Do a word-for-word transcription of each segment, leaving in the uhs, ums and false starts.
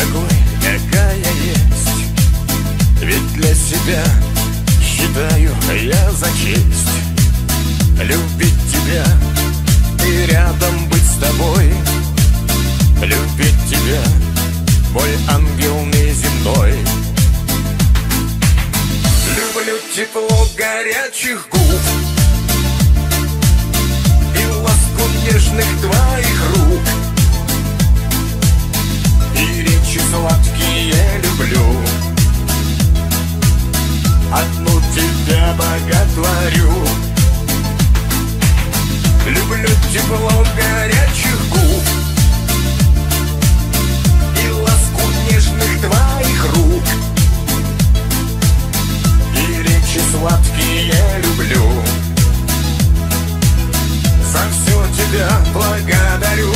такой, какая есть. Ведь для себя считаю я за честь любить тебя и рядом быть с тобой. Любить тебя, мой ангел неземной. Люблю тепло горячих губ и ласку нежных твоих рук, и речи сладкие люблю. Одну тебя боготворю. Люблю тепло горячих губ и ласку нежных твоих рук, и речи сладкие люблю. За все тебя благодарю.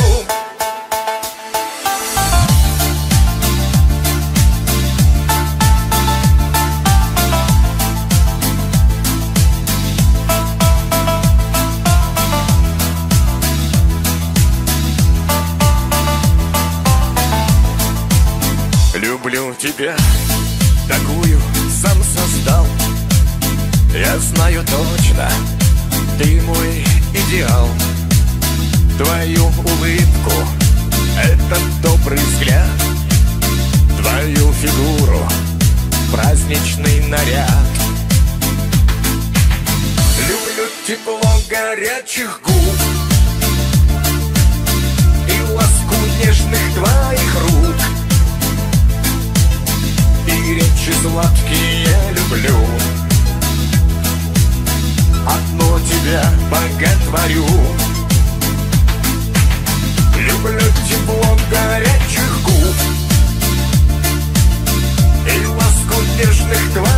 Люблю тебя, такую сам создал. Я знаю точно, ты мой идеал. Твою улыбку, этот добрый взгляд, твою фигуру, праздничный наряд. Люблю тепло горячих губ и ласку нежных твоих рук, и речи сладкие люблю. Одно тебя боготворю. Люблю тепло горячих губ и ласку нежных твоих